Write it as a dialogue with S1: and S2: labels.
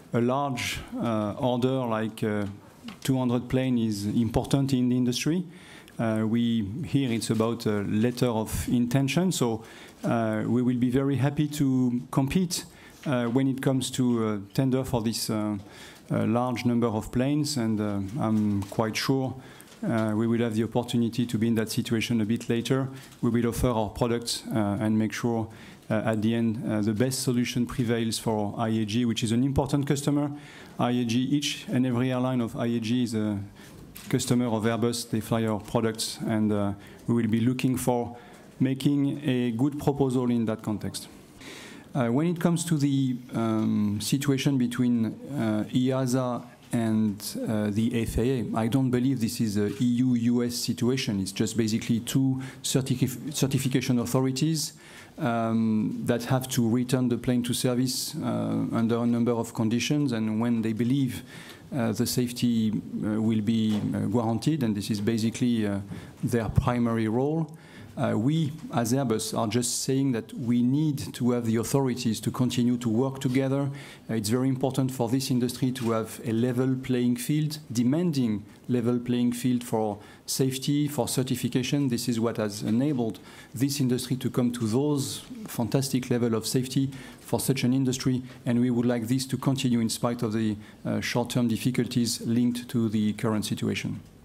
S1: a large order like 200 planes is important in the industry. Here it's about a letter of intention, so we will be very happy to compete when it comes to tender for this large number of planes, and I'm quite sure we will have the opportunity to be in that situation a bit later. We will offer our products and make sure at the end the best solution prevails for IAG, which is an important customer. IAG, each and every airline of IAG is a customer of Airbus. They fly our products, and we will be looking for making a good proposal in that context. When it comes to the situation between EASA and the FAA, I don't believe this is a EU-US situation. It's just basically two certification authorities that have to return the plane to service under a number of conditions, and when they believe the safety will be guaranteed, and this is basically their primary role. We, as Airbus, are just saying that we need to have the authorities to continue to work together. It's very important for this industry to have a level playing field, demanding level playing field for safety, for certification. This is what has enabled this industry to come to those fantastic level of safety for such an industry, and we would like this to continue in spite of the short-term difficulties linked to the current situation.